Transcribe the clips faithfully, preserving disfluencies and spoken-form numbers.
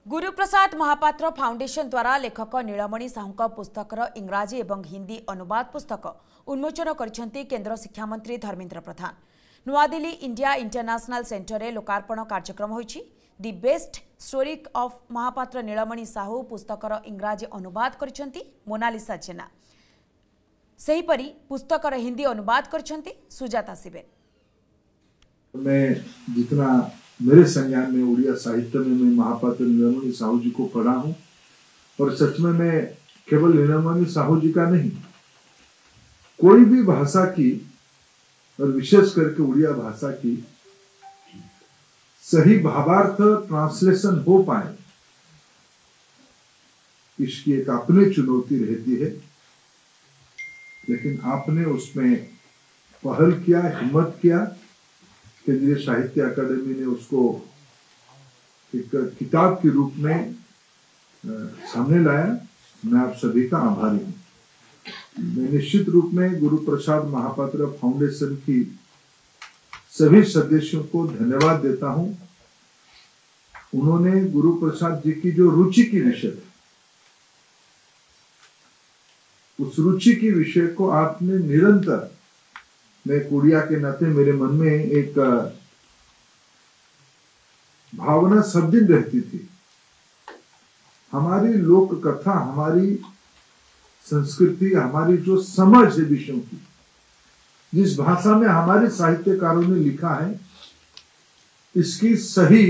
Guruprasad Mahapatra foundation द्वारा लेखक नीलमणि साहू पुस्तकर इंग्राजी एवं हिंदी अनुवाद पुस्तक उन्मोचन करछंती केंद्र शिक्षा मंत्री धर्मेंद्र प्रधान। नुआदिल्ली इंडिया इंटरनेशनल सेंटर में लोकार्पण कार्यक्रम होईछि। The best story of Mahapatra Nilamani Sahu पुस्तकर इंग्राजी अनुवाद करछंती मोनालिसा जेना। सेहीपरि पुस्तकर हिंदी अनुवाद करछंती सुजाता सिबेन। मैं जितना मेरे संज्ञान में उड़िया साहित्य में मैं महापात्र नीलमणि साहू जी को पढ़ा हूँ और सच में मैं केवल नीलमणि साहू जी का नहीं, कोई भी भाषा की और विशेष करके उड़िया भाषा की सही भावार्थ ट्रांसलेशन हो पाए, इसकी एक अपनी चुनौती रहती है। लेकिन आपने उसमें पहल किया, हिम्मत किया। केंद्रीय साहित्य अकादमी ने उसको एक किताब के रूप में सामने लाया। मैं आप सभी का आभारी हूँ। मैं निश्चित रूप में गुरुप्रसाद महापात्र फाउंडेशन की सभी सदस्यों को धन्यवाद देता हूँ। उन्होंने गुरुप्रसाद जी की जो रुचि की विषय है, उस रुचि की विषय को आपने निरंतर, मैं कुड़िया के नाते मेरे मन में एक भावना सब दिन रहती थी। हमारी लोक कथा, हमारी संस्कृति, हमारी जो समझ है विषयों की, जिस भाषा में हमारे साहित्यकारों ने लिखा है, इसकी सही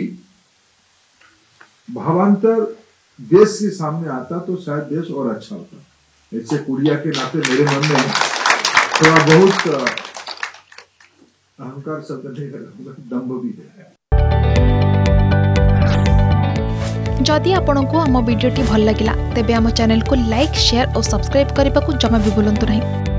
भावांतर देश के सामने आता तो शायद देश और अच्छा होता। ऐसे कुड़िया के नाते मेरे मन में थोड़ा बहुत अहंकार शब्द नहीं है, दम्भ भी है। जदि आपंक आम भिडी भल लगा तेब आम चैनल को लाइक, शेयर और सब्सक्राइब करने को जमा भी भूलु नहीं।